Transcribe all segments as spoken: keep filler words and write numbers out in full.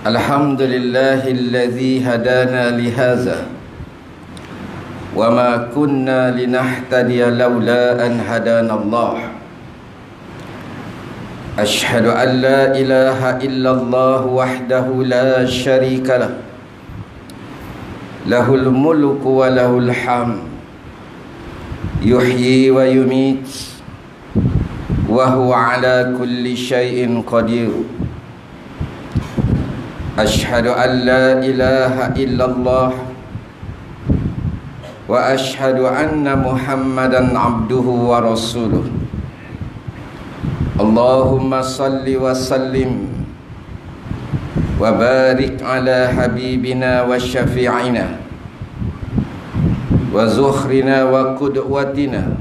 Alhamdulillahilladzi hadana lihaza wa ma kunna linahtadiya laula an hadana Allah. Ashhadu an la ilaha illallah wahdahu la syarika lah. Lahul mulku wa lahul hamd. Yuhyi wa yumit wa huwa ala kulli syai'in qadir. Ashhadu an la ilaha illallah wa ashhadu anna Muhammadan abduhu wa rasuluh. Allahumma salli wa sallim wa barik ala habibina wa syafi'ina wa zukhrina wa qudwatina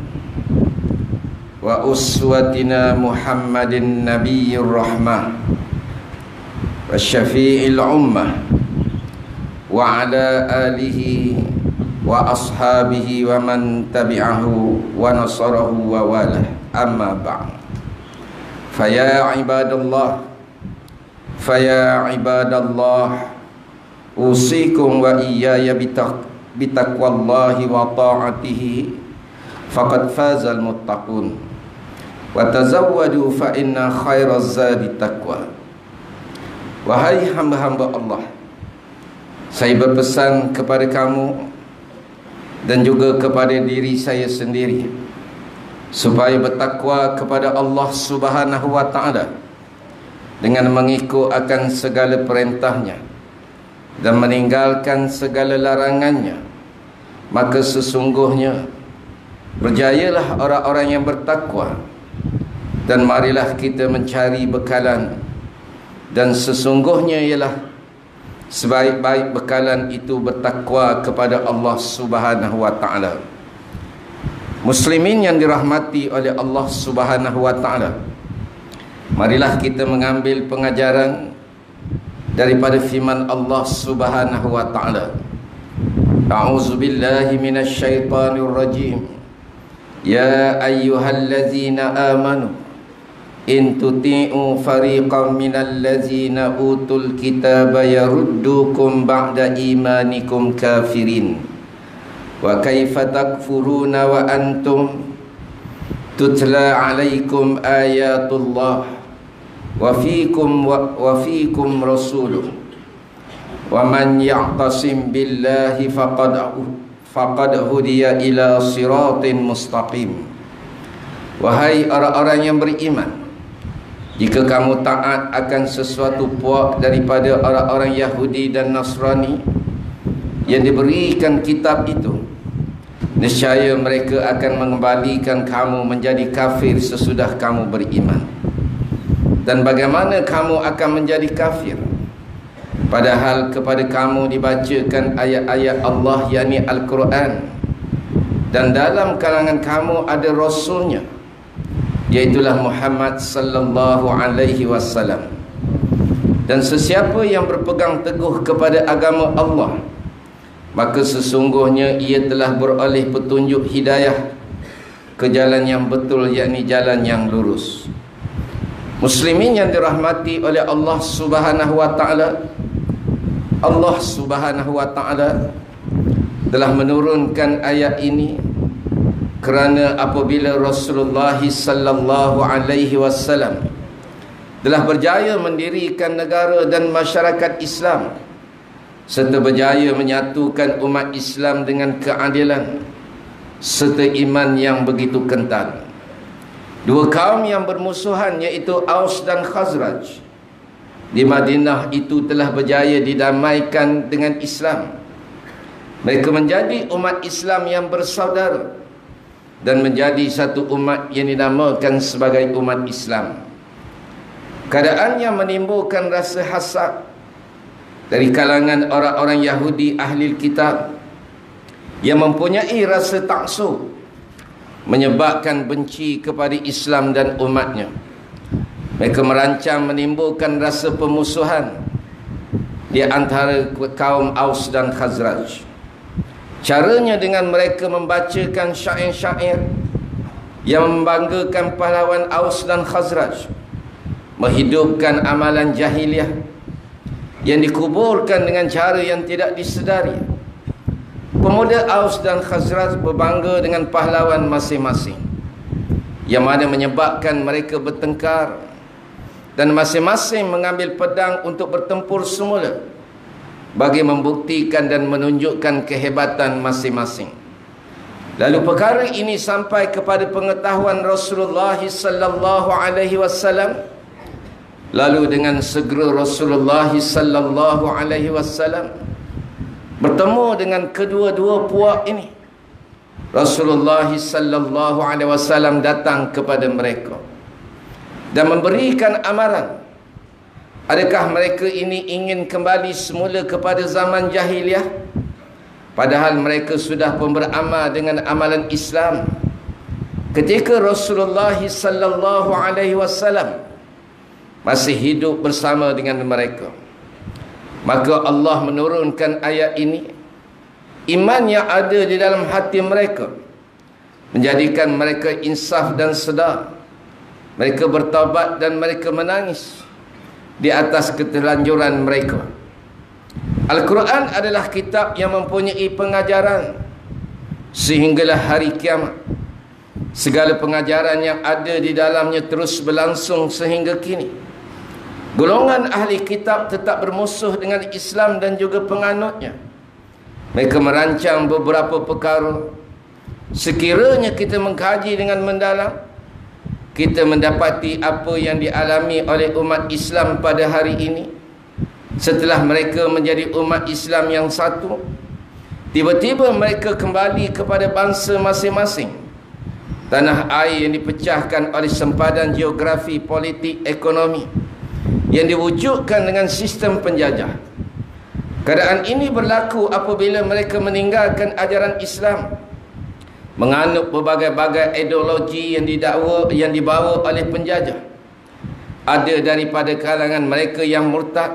wa uswatina Muhammadin nabiyyir rahmah wa syafi'il ummah wa ala alihi wa ashabihi wa man tabi'ahu wa nasarahu wa walah. Amma ba'd. Faya ibadallah Faya ibadallah usikum wa iyaya bitaqwallahi wa ta'atihi faqad fazal muttaqun wa tazawwadu fa inna khairaz zadi taqwa. Wahai hamba-hamba Allah, saya berpesan kepada kamu dan juga kepada diri saya sendiri supaya bertakwa kepada Allah Subhanahu wa ta'ala dengan mengikut akan segala perintahnya dan meninggalkan segala larangannya. Maka sesungguhnya berjayalah orang-orang yang bertakwa, dan marilah kita mencari bekalan, dan sesungguhnya ialah sebaik-baik bekalan itu bertakwa kepada Allah Subhanahu wa ta'ala. Muslimin yang dirahmati oleh Allah Subhanahu wa ta'ala, marilah kita mengambil pengajaran daripada firman Allah Subhanahu wa ta'ala. A'udzubillahi minasyaitanir rajim. Ya ayyuhallazina amanu in tuti'u fariqan minal ladzina utul kitaba yaruddukum ba'da imanikum kafirin wa kaifa takfuruna wa antum tutla alaikum ayatullah wa fikum wa, wa fikum rasuluh wa man ya'tasim billahi faqad faqad hudiya ila siratin mustaqim. Wahai orang-orang yang beriman, jika kamu taat akan sesuatu puak daripada orang-orang Yahudi dan Nasrani yang diberikan kitab itu, nescaya mereka akan mengembalikan kamu menjadi kafir sesudah kamu beriman. Dan bagaimana kamu akan menjadi kafir padahal kepada kamu dibacakan ayat-ayat Allah, yakni Al-Quran, dan dalam kalangan kamu ada Rasulnya, iaitulah Muhammad sallallahu alaihi wasallam. Dan sesiapa yang berpegang teguh kepada agama Allah, maka sesungguhnya ia telah beroleh petunjuk hidayah ke jalan yang betul, yakni jalan yang lurus. Muslimin yang dirahmati oleh Allah Subhanahu wa ta'ala, Allah Subhanahu wa ta'ala telah menurunkan ayat ini kerana apabila Rasulullah sallallahu alaihi wasallam telah berjaya mendirikan negara dan masyarakat Islam serta berjaya menyatukan umat Islam dengan keadilan serta iman yang begitu kental, dua kaum yang bermusuhan iaitu Aus dan Khazraj di Madinah itu telah berjaya didamaikan dengan Islam. Mereka menjadi umat Islam yang bersaudara dan menjadi satu umat yang dinamakan sebagai umat Islam. Keadaan yang menimbulkan rasa hasad dari kalangan orang-orang Yahudi ahli kitab yang mempunyai rasa taksub menyebabkan benci kepada Islam dan umatnya. Mereka merancang menimbulkan rasa pemusuhan di antara kaum Aus dan Khazraj. Caranya dengan mereka membacakan syair-syair yang membanggakan pahlawan Aus dan Khazraj, menghidupkan amalan jahiliah yang dikuburkan dengan cara yang tidak disedari. Pemuda Aus dan Khazraj berbangga dengan pahlawan masing-masing, yang mana menyebabkan mereka bertengkar, dan masing-masing mengambil pedang untuk bertempur semula bagi membuktikan dan menunjukkan kehebatan masing-masing. Lalu perkara ini sampai kepada pengetahuan Rasulullah sallallahu alaihi wasallam. Lalu dengan segera Rasulullah sallallahu alaihi wasallam bertemu dengan kedua-dua puak ini. Rasulullah sallallahu alaihi wasallam datang kepada mereka dan memberikan amaran. Adakah mereka ini ingin kembali semula kepada zaman jahiliah, padahal mereka sudah pun beramal dengan amalan Islam ketika Rasulullah sallallahu alaihi wasallam masih hidup bersama dengan mereka? Maka Allah menurunkan ayat ini. Iman yang ada di dalam hati mereka menjadikan mereka insaf dan sedar. Mereka bertaubat dan mereka menangis di atas keterlanjuran mereka. Al-Quran adalah kitab yang mempunyai pengajaran sehinggalah hari kiamat. Segala pengajaran yang ada di dalamnya terus berlangsung sehingga kini. Golongan ahli kitab tetap bermusuh dengan Islam dan juga penganutnya. Mereka merancang beberapa perkara. Sekiranya kita mengkaji dengan mendalam, kita mendapati apa yang dialami oleh umat Islam pada hari ini. Setelah mereka menjadi umat Islam yang satu, tiba-tiba mereka kembali kepada bangsa masing-masing. Tanah air yang dipecahkan oleh sempadan geografi, politik, ekonomi yang diwujudkan dengan sistem penjajah. Keadaan ini berlaku apabila mereka meninggalkan ajaran Islam, menganut berbagai-bagai ideologi yang didakwa yang dibawa oleh penjajah. Ada daripada kalangan mereka yang murtad,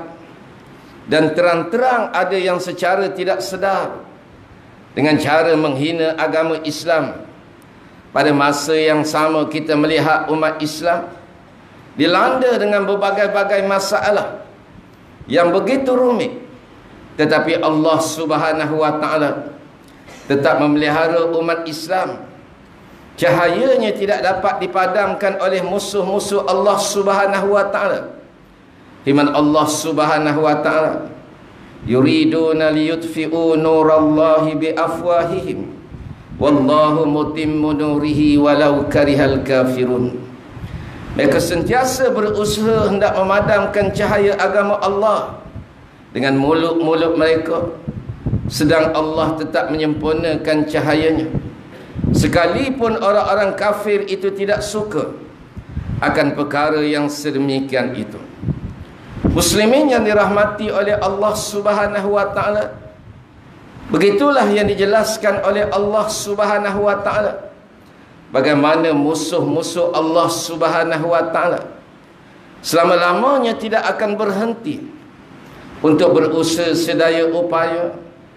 dan terang-terang ada yang secara tidak sedar dengan cara menghina agama Islam. Pada masa yang sama kita melihat umat Islam dilanda dengan berbagai-bagai masalah yang begitu rumit, tetapi Allah Subhanahu wa taala tetap memelihara umat Islam. Cahayanya tidak dapat dipadamkan oleh musuh-musuh Allah Subhanahu wa taala. Firman Allah Subhanahu wa taala, yuriduna liyutfi'u nurallahi biafwahihim wallahu mutimmu nurihi walau karihal kafirun. Mereka sentiasa berusaha hendak memadamkan cahaya agama Allah dengan mulut-mulut mereka, sedang Allah tetap menyempurnakan cahayanya. Sekalipun orang-orang kafir itu tidak suka akan perkara yang sedemikian itu. Muslimin yang dirahmati oleh Allah Subhanahu wa taala, begitulah yang dijelaskan oleh Allah Subhanahu wa taala bagaimana musuh-musuh Allah Subhanahu wa taala selama-lamanya tidak akan berhenti untuk berusaha sedaya upaya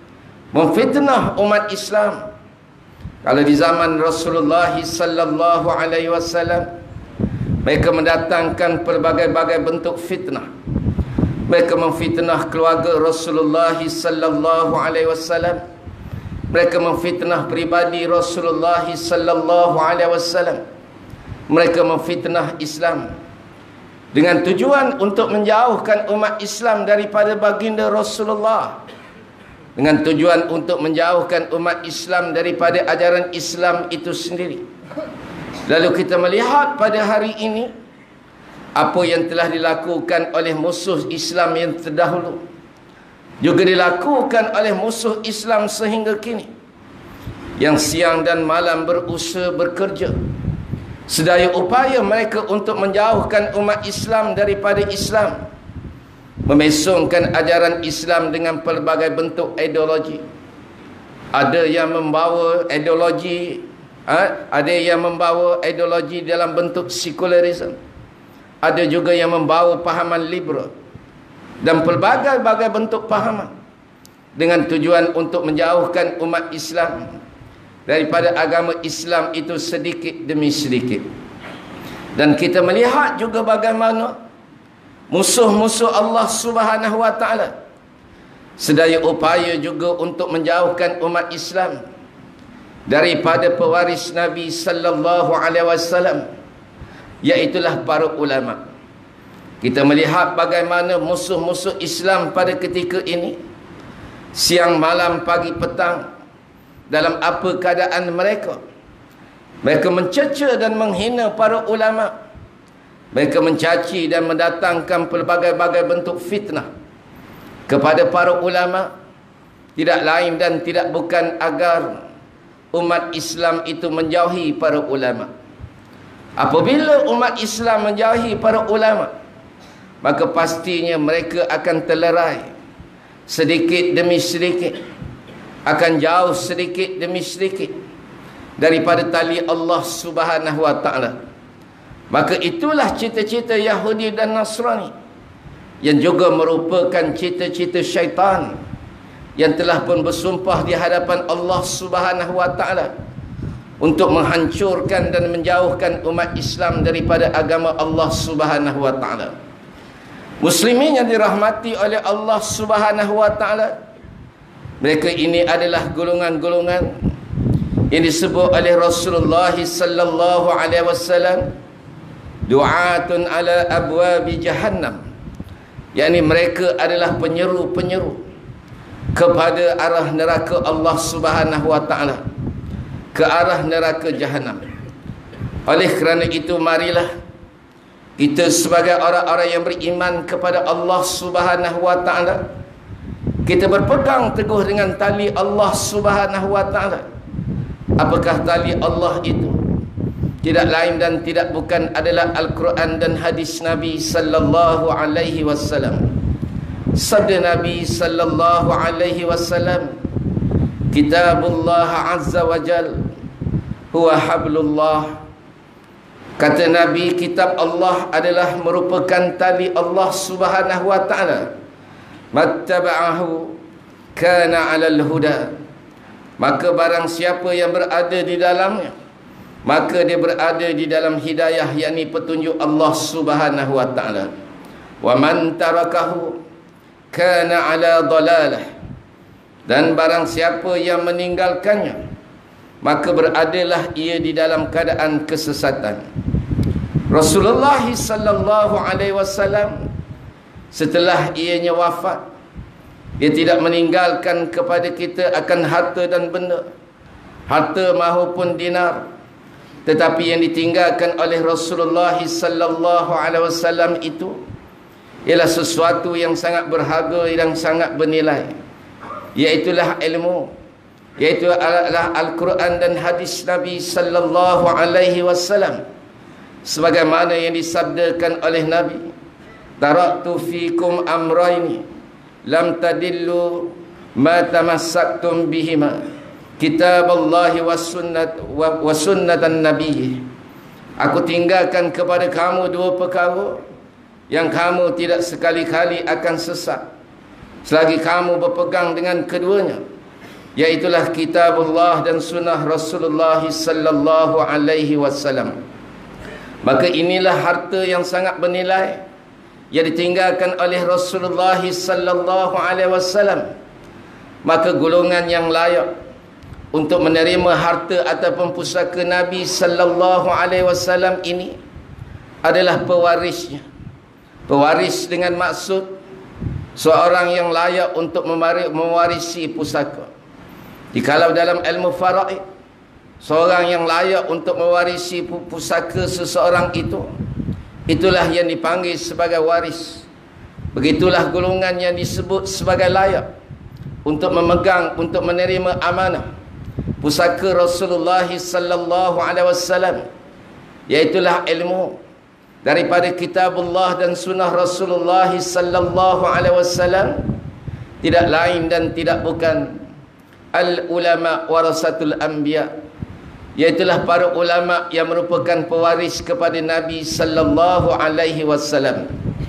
memfitnah umat Islam. Kalau di zaman Rasulullah sallallahu alaihi wasallam, mereka mendatangkan pelbagai-bagai bentuk fitnah. Mereka memfitnah keluarga Rasulullah sallallahu alaihi wasallam. Mereka memfitnah pribadi Rasulullah sallallahu alaihi wasallam. Mereka memfitnah Islam dengan tujuan untuk menjauhkan umat Islam daripada baginda Rasulullah, dengan tujuan untuk menjauhkan umat Islam daripada ajaran Islam itu sendiri. Lalu kita melihat pada hari ini apa yang telah dilakukan oleh musuh Islam yang terdahulu, juga dilakukan oleh musuh Islam sehingga kini, yang siang dan malam berusaha bekerja sedaya upaya mereka untuk menjauhkan umat Islam daripada Islam, memesongkan ajaran Islam dengan pelbagai bentuk ideologi. Ada yang membawa ideologi ha? ada yang membawa ideologi dalam bentuk sekularisme, ada juga yang membawa pahaman liberal dan pelbagai-bagai bentuk pahaman dengan tujuan untuk menjauhkan umat Islam daripada agama Islam itu sedikit demi sedikit. Dan kita melihat juga bagaimana musuh-musuh Allah Subhanahu wa taala sedaya upaya juga untuk menjauhkan umat Islam daripada pewaris Nabi sallallahu alaihi wasallam, iaitulah para ulama. Kita melihat bagaimana musuh-musuh Islam pada ketika ini, siang malam pagi petang, dalam apa keadaan mereka. Mereka mencerca dan menghina para ulama. Mereka mencaci dan mendatangkan pelbagai-bagai bentuk fitnah kepada para ulama, tidak lain dan tidak bukan agar umat Islam itu menjauhi para ulama. Apabila umat Islam menjauhi para ulama, maka pastinya mereka akan terlerai sedikit demi sedikit, akan jauh sedikit demi sedikit daripada tali Allah Subhanahu wa taala. Maka itulah cita-cita Yahudi dan Nasrani, yang juga merupakan cita-cita syaitan yang telah pun bersumpah di hadapan Allah Subhanahu wa taala untuk menghancurkan dan menjauhkan umat Islam daripada agama Allah Subhanahu wa taala. Muslimin yang dirahmati oleh Allah Subhanahu wa taala, mereka ini adalah golongan-golongan yang disebut oleh Rasulullah sallallahu alaihi wasallam du'atun ala abwabi jahannam, yakni mereka adalah penyeru-penyeru kepada arah neraka Allah Subhanahu wa taala, ke arah neraka jahanam. Oleh kerana itu, marilah kita sebagai orang-orang yang beriman kepada Allah Subhanahu wa taala, kita berpegang teguh dengan tali Allah Subhanahu wa taala. Apakah tali Allah itu? Tidak lain dan tidak bukan adalah Al-Quran dan hadis Nabi sallallahu alaihi wasallam. Sabda Nabi sallallahu alaihi wasallam, Kitabullah azza wa jal huwa hablullah. Kata Nabi, kitab Allah adalah merupakan tali Allah Subhanahu wa taala. Mattaba'ahu kana 'alal huda. Maka barang siapa yang berada di dalamnya, maka dia berada di dalam hidayah, yakni petunjuk Allah Subhanahu wa taala. Wa man tarakahu kana 'ala dhalalah. Dan barang siapa yang meninggalkannya, maka beradalah ia di dalam keadaan kesesatan. Rasulullah sallallahu alaihi wasallam setelah ianya wafat, dia tidak meninggalkan kepada kita akan harta dan benda, harta maupun dinar, tetapi yang ditinggalkan oleh Rasulullah sallallahu alaihi wasallam itu ialah sesuatu yang sangat berharga dan sangat bernilai, iaitulah ilmu, iaitu adalah Al-Quran dan hadis Nabi sallallahu alaihi wasallam, sebagaimana yang disabdakan oleh Nabi, taraktu fikum amrayni lam tadillu ma tamassaktum bihima, kitaballahi was sunnat wa sunnatan nabiyyi. Aku tinggalkan kepada kamu dua perkara yang kamu tidak sekali-kali akan sesat selagi kamu berpegang dengan keduanya, iaitulah kitabullah dan sunnah Rasulullah sallallahu alaihi wasallam. Maka inilah harta yang sangat bernilai yang ditinggalkan oleh Rasulullah sallallahu alaihi wasallam. Maka golongan yang layak untuk menerima harta ataupun pusaka Nabi sallallahu alaihi wasallam ini adalah pewarisnya. Pewaris dengan maksud seorang yang layak untuk mewarisi pusaka. Jikalau dalam ilmu faraid, seorang yang layak untuk mewarisi pusaka seseorang itu, itulah yang dipanggil sebagai waris. Begitulah golongan yang disebut sebagai layak untuk memegang, untuk menerima amanah pusaka Rasulullah sallallahu alaihi wasallam, iaitulah ilmu daripada kitabullah dan sunnah Rasulullah sallallahu alaihi wasallam, tidak lain dan tidak bukan al-ulama warasatul anbiya, iaitulah para ulama yang merupakan pewaris kepada Nabi sallallahu alaihi wasallam.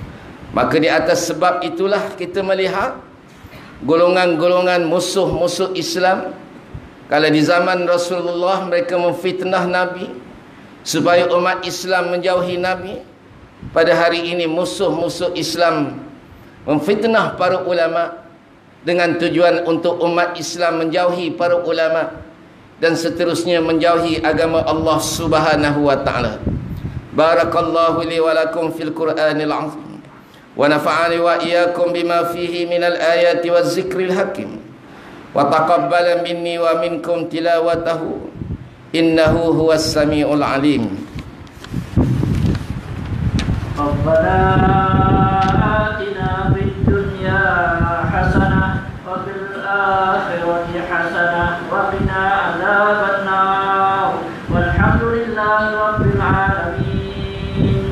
Maka di atas sebab itulah kita melihat golongan-golongan musuh-musuh Islam, kalau di zaman Rasulullah mereka memfitnah Nabi supaya umat Islam menjauhi Nabi, pada hari ini musuh-musuh Islam memfitnah para ulama dengan tujuan untuk umat Islam menjauhi para ulama dan seterusnya menjauhi agama Allah Subhanahu wa taala. Barakallahu li wa lakum fil Qur'anil azim wa nafa'ani wa iyyakum bima fihi minal ayati waz zikril hakim wa taqabbala minni wa minkum tilawatahu innahu huwas samiul alim. Rabbana atina fid dunya hasanah wa fil akhirati hasanah wa qina adzabannar walhamdulillahi rabbil alamin.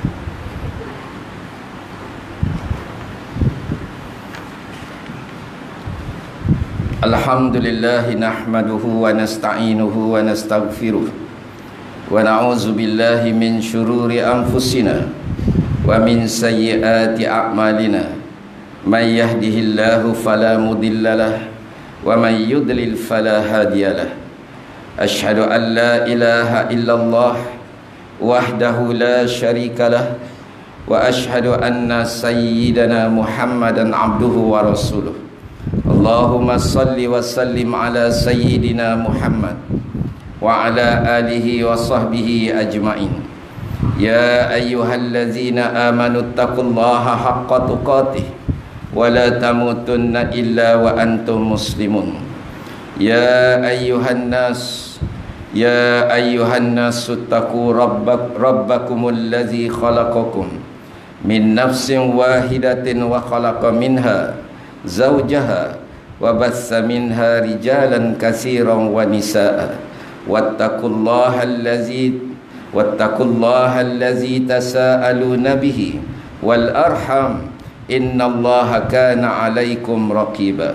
Alhamdulillah nahmaduhu wa nasta'inuhu wa nastaghfiruh wa na'udzu billahi min syururi anfusina wa min sayyiati a'malina may yahdihillahu fala mudhillalah wa may yudlil fala hadiyalah. Asyhadu an la ilaha illallah wahdahu la syarikalah wa asyhadu anna sayyidana Muhammadan abduhu wa rasuluh. Allahumma salli wa sallim ala sayyidina Muhammad wa ala alihi wa sahbihi ajma'in. Ya ayyuhallazina amanu taqullaha haqqa tuqatih wa la tamutunna illa wa antum muslimun. Ya ayyuhan nas ya ayyuhan nas taqu rabbak rabbakumul ladzi khalaqakum min nafsin wahidatin wa khalaqa minha zawjaha wa bassa minha rijalan katsiran wa nisaa wattaqullaha allazi wattaqullaha allazi tasaaluna bihi wal arham innallaha kana 'alaikum raqiba.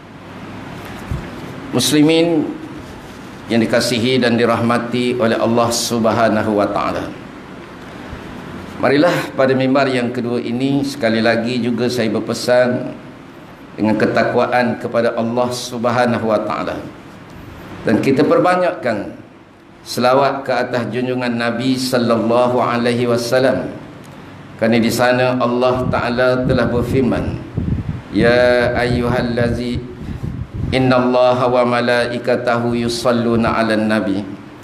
Muslimin yang dikasihi dan dirahmati oleh Allah Subhanahu wa taala. Marilah pada mimbar yang kedua ini sekali lagi juga saya berpesan dengan ketakwaan kepada Allah Subhanahu wa taala. Dan kita perbanyakkan selawat ke atas junjungan Nabi sallallahu alaihi wasallam. Kerana di sana Allah Taala telah berfirman, ya ayyuhallazi innallaha wa malaikatahu yusalluna 'alan nabi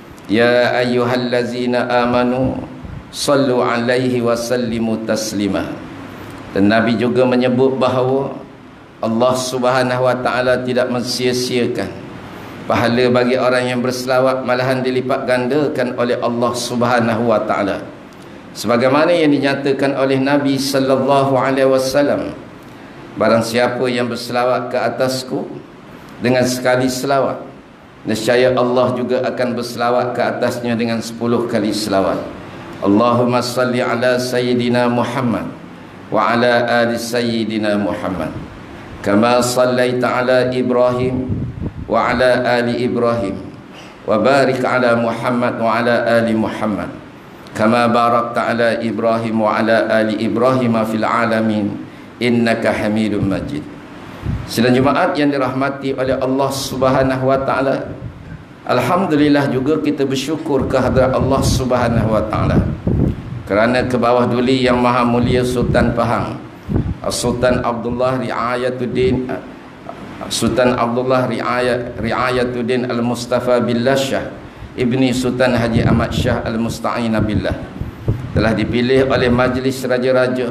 ya ayyuhallazina amanu sallu 'alaihi wa sallimu taslima. Dan Nabi juga menyebut bahawa Allah Subhanahu wa taala tidak mensia-siakan pahala bagi orang yang berselawat, malahan dilipat gandakan oleh Allah Subhanahu wa taala. Sebagaimana yang dinyatakan oleh Nabi sallallahu alaihi wasallam, barang siapa yang berselawat ke atasku dengan sekali selawat, nescaya Allah juga akan berselawat ke atasnya dengan sepuluh kali selawat. Allahumma salli ala sayyidina Muhammad wa ala ali sayyidina Muhammad kama sallaita ala Ibrahim wa ala ali Ibrahim wa barik ala Muhammad wa ala ali Muhammad kama barakta ala Ibrahim wa ala ali Ibrahim fil alamin innaka Hamidum Majid. Sidang jemaat yang dirahmati oleh Allah Subhanahu wa taala, alhamdulillah juga kita bersyukur kehadrat Allah Subhanahu wa taala kerana ke bawah duli yang maha mulia Sultan Pahang, Sultan Abdullah Riayatuddin Sultan Abdullah Riayat Riayatuddin Al-Mustafa Billah Shah Ibni Sultan Haji Ahmad Shah Al-Musta'in Billah telah dipilih oleh Majlis Raja-Raja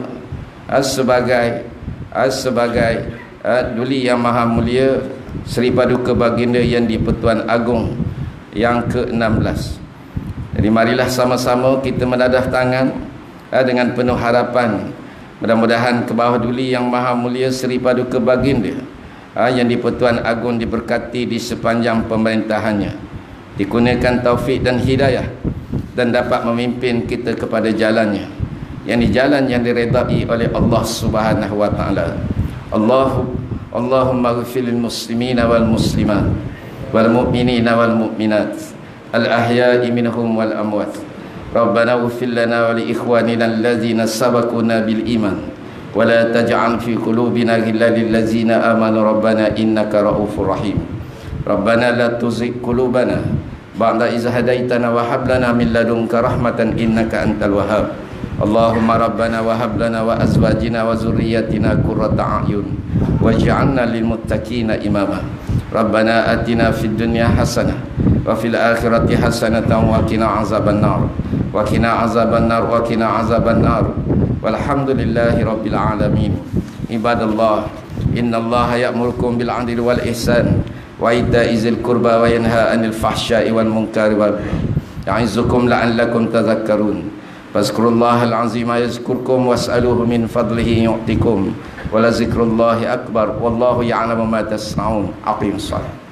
sebagai sebagai duli yang maha mulia Seri Paduka Baginda Yang di-Pertuan Agong yang ke enam belas. Jadi marilah sama-sama kita menadah tangan dengan penuh harapan, mudah-mudahan ke bawah duli yang maha mulia Seri Paduka Baginda Yang di-Pertuan Agong diberkati di sepanjang pemerintahannya, dikurniakan taufik dan hidayah, dan dapat memimpin kita kepada jalannya, yang di jalan yang diredai oleh Allah Subhanahu wa taala. Allahu Allahumma ighfir lil muslimina wal muslimat wal mu'minina wal mu'minat al ahya'i minhum wal amwat. Rabbana ighfir lana wa li ikhwanina allazina sabaquna bil iman wa la taj'al fi qulubina ghillan lil ladzina amanu rabbana innaka ra'ufur rahim. Rabbana la tuzigh qulubana ba'da idh hadaitana wa hab lana min ladunka rahmatan innaka antal wahhab. Allahumma rabbana wa hab lana wa azwajina wa zurriyyatina qurrata a'yun waj'alna lil muttaqina imama. Rabbana atina fid dunya hasanah wa fil akhirati hasanatan wa qina azaban nar wa qina azaban nar wa qina azaban nar. Walhamdulillahi rabbil alamin. Ibadallah, innallaha ya'murukum bil 'adli wal ihsan wa ita'i dzil qurba wa yanha 'anil fahsya'i wal munkari wal ya'izukum la'allakum tadhakkarun. Fazkurullahal 'azima yazkurkum was'aluhu min fadlihi yu'tikum wa la zikrullahi akbar wallahu ya'lamu ma tasna'un. Aqimus shalah.